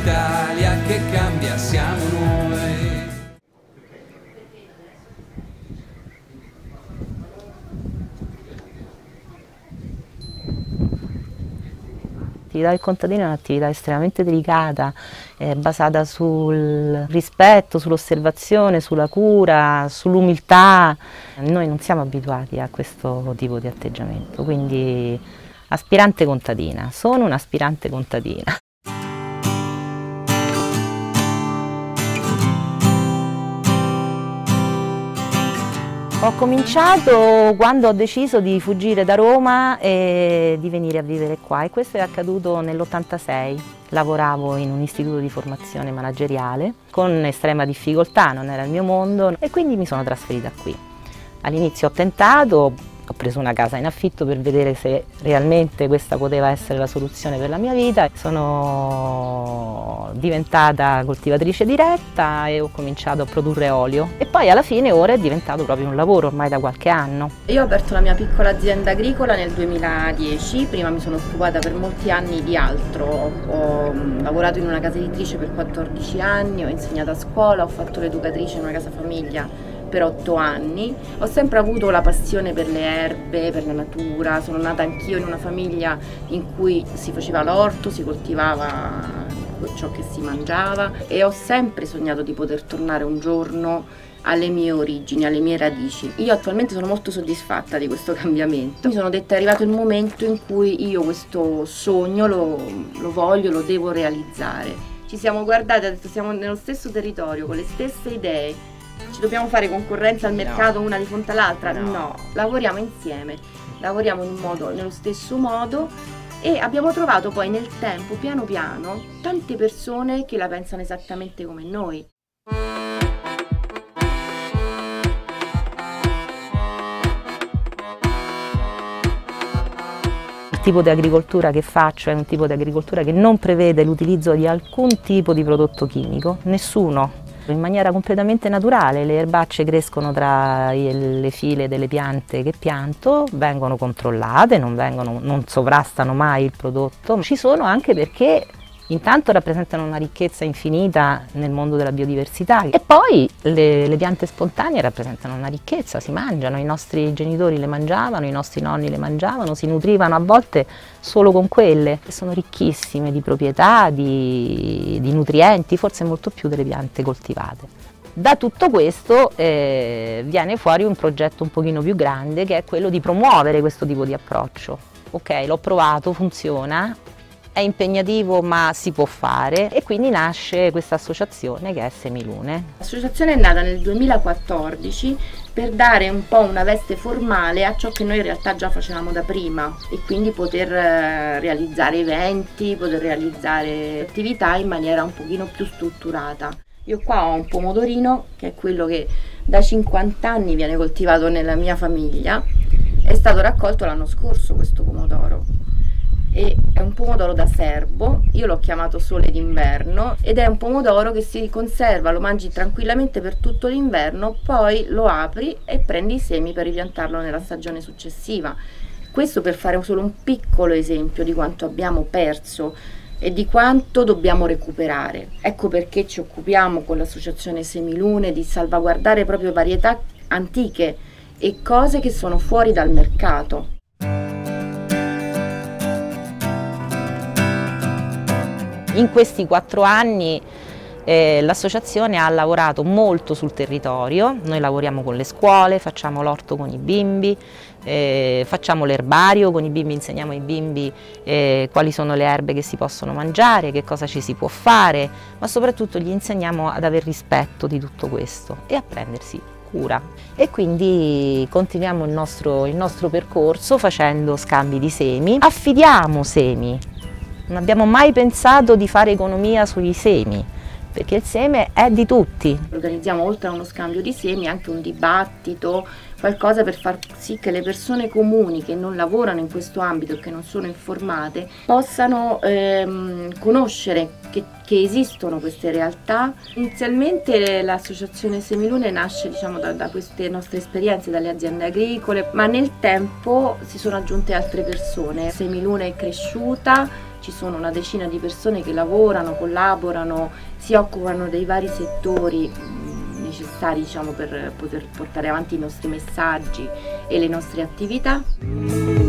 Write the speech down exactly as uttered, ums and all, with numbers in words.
l'Italia che cambia siamo noi. L'attività del contadino è un'attività estremamente delicata, eh, basata sul rispetto, sull'osservazione, sulla cura, sull'umiltà. Noi non siamo abituati a questo tipo di atteggiamento, quindi aspirante contadina, sono un'aspirante contadina. Ho cominciato quando ho deciso di fuggire da Roma e di venire a vivere qua, e questo è accaduto nell'ottantasei. Lavoravo in un istituto di formazione manageriale con estrema difficoltà, non era il mio mondo, e quindi mi sono trasferita qui. All'inizio ho tentato, ho preso una casa in affitto per vedere se realmente questa poteva essere la soluzione per la mia vita. Sono diventata coltivatrice diretta e ho cominciato a produrre olio, e poi alla fine ora è diventato proprio un lavoro ormai da qualche anno. Io ho aperto la mia piccola azienda agricola nel duemiladieci, prima mi sono occupata per molti anni di altro, ho lavorato in una casa editrice per quattordici anni, ho insegnato a scuola, ho fatto l'educatrice in una casa famiglia per otto anni, ho sempre avuto la passione per le erbe, per la natura, sono nata anch'io in una famiglia in cui si faceva l'orto, si coltivava ciò che si mangiava, e ho sempre sognato di poter tornare un giorno alle mie origini, alle mie radici. Io attualmente sono molto soddisfatta di questo cambiamento. Mi sono detta: è arrivato il momento in cui io questo sogno lo, lo voglio, lo devo realizzare. Ci siamo guardati, ha detto: siamo nello stesso territorio, con le stesse idee, ci dobbiamo fare concorrenza al mercato, no, una di fronte all'altra? No. no, lavoriamo insieme, lavoriamo in modo, nello stesso modo, e abbiamo trovato poi nel tempo, piano piano, tante persone che la pensano esattamente come noi. Il tipo di agricoltura che faccio è un tipo di agricoltura che non prevede l'utilizzo di alcun tipo di prodotto chimico, nessuno. In maniera completamente naturale, le erbacce crescono tra le file delle piante che pianto, vengono controllate, non, vengono, non sovrastano mai il prodotto. Ci sono anche perché intanto rappresentano una ricchezza infinita nel mondo della biodiversità, e poi le, le piante spontanee rappresentano una ricchezza, si mangiano, i nostri genitori le mangiavano, i nostri nonni le mangiavano, si nutrivano a volte solo con quelle, che sono ricchissime di proprietà, di, di nutrienti, forse molto più delle piante coltivate. Da tutto questo eh, viene fuori un progetto un pochino più grande, che è quello di promuovere questo tipo di approccio. Ok, l'ho provato, funziona, è impegnativo ma si può fare, e quindi nasce questa associazione che è Semilune. L'associazione è nata nel duemilaquattordici per dare un po' una veste formale a ciò che noi in realtà già facevamo da prima, e quindi poter realizzare eventi, poter realizzare attività in maniera un pochino più strutturata. Io qua ho un pomodorino che è quello che da cinquanta anni viene coltivato nella mia famiglia, è stato raccolto l'anno scorso questo pomodoro. E è un pomodoro da serbo, io l'ho chiamato sole d'inverno, ed è un pomodoro che si conserva, lo mangi tranquillamente per tutto l'inverno, poi lo apri e prendi i semi per ripiantarlo nella stagione successiva. Questo per fare solo un piccolo esempio di quanto abbiamo perso e di quanto dobbiamo recuperare. Ecco perché ci occupiamo con l'associazione Semilune di salvaguardare proprio varietà antiche e cose che sono fuori dal mercato. In questi quattro anni eh, l'associazione ha lavorato molto sul territorio. Noi lavoriamo con le scuole, facciamo l'orto con i bimbi, eh, facciamo l'erbario con i bimbi, insegniamo ai bimbi eh, quali sono le erbe che si possono mangiare, che cosa ci si può fare, ma soprattutto gli insegniamo ad aver rispetto di tutto questo e a prendersi cura. E quindi continuiamo il nostro, il nostro percorso facendo scambi di semi, affidiamo semi. Non abbiamo mai pensato di fare economia sui semi, perché il seme è di tutti. Organizziamo, oltre a uno scambio di semi, anche un dibattito, qualcosa per far sì che le persone comuni che non lavorano in questo ambito e che non sono informate possano ehm, conoscere che, che esistono queste realtà. Inizialmente l'associazione Semilune nasce, diciamo, da, da queste nostre esperienze, dalle aziende agricole, ma nel tempo si sono aggiunte altre persone. Semilune è cresciuta, ci sono una decina di persone che lavorano, collaborano, si occupano dei vari settori necessari, diciamo, per poter portare avanti i nostri messaggi e le nostre attività.